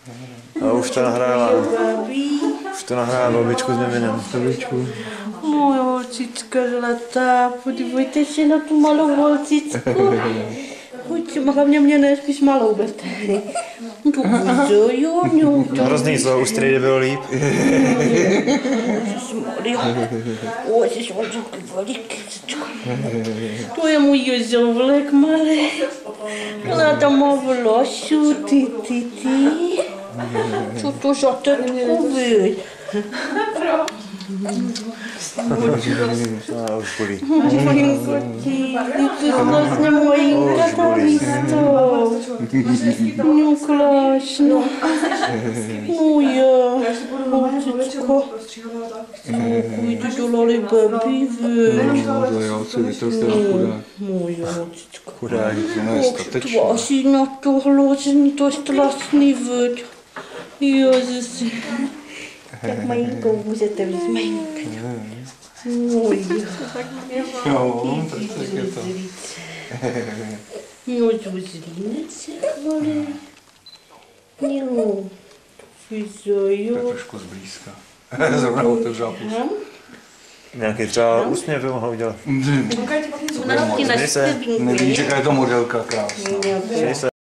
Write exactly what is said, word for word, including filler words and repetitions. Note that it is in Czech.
A už to nahrává. Už to nahrává babičku s miminem. Babičku. Moje holčička zlatá, podívejte se na tu malou holčičku. Pojďte, hlavně mě ne, spíš malou berte. Tu budu, jo, jo. Hrozný, co u strejdy bylo líp. Ježišmarja. O, ježišmarja, taky veliký. To je můj jezovlek malý. Ona tam má vlasu, ty, ty, ty. Co to za tetku být? A už bolí. Majinko, ty, ty krásně majinka tam místo. Krásno. Moje holčičko. Půjdu do Lali baby, veď. Moje holčičko. Chudák. Tváří na to hlození, to je strašný, veď. Ježiši. Tak majinkou můžete vzít, majinka. Moje. Jo, tak je to. No, zuzlíneček, malý. Jo. Fizo, jo. Trošku zblízka. Zrovna otevřela pusu. Nějaký třeba úsměv by mohl udělat. Ona ti na Změj se. Nevíš, jaká je to modelka krásná. Změj se.